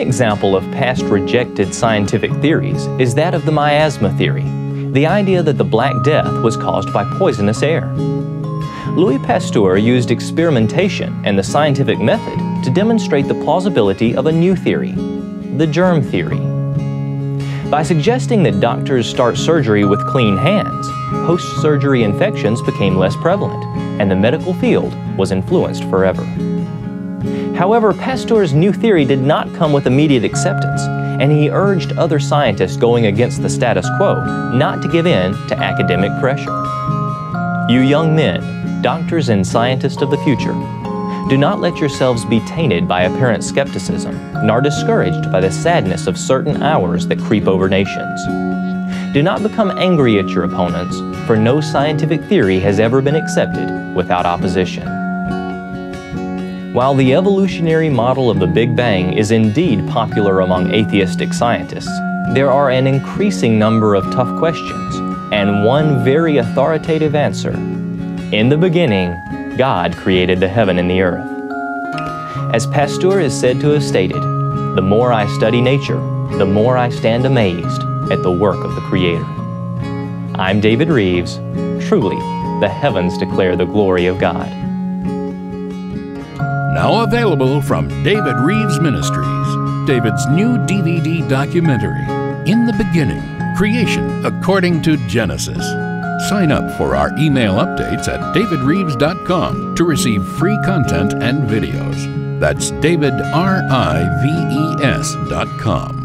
example of past rejected scientific theories is that of the miasma theory, the idea that the Black Death was caused by poisonous air. Louis Pasteur used experimentation and the scientific method to demonstrate the plausibility of a new theory, the germ theory. By suggesting that doctors start surgery with clean hands, post-surgery infections became less prevalent, and the medical field was influenced forever. However, Pasteur's new theory did not come with immediate acceptance, and he urged other scientists going against the status quo not to give in to academic pressure. You young men, doctors and scientists of the future, do not let yourselves be tainted by apparent skepticism, nor discouraged by the sadness of certain hours that creep over nations. Do not become angry at your opponents, for no scientific theory has ever been accepted without opposition. While the evolutionary model of the Big Bang is indeed popular among atheistic scientists, there are an increasing number of tough questions, and one very authoritative answer. In the beginning, God created the heaven and the earth. As Pasteur is said to have stated, the more I study nature, the more I stand amazed at the work of the Creator. I'm David Rives. Truly, the heavens declare the glory of God. Now available from David Rives Ministries, David's new DVD documentary, In the Beginning, Creation According to Genesis. Sign up for our email updates at davidrives.com to receive free content and videos. That's davidrives.com.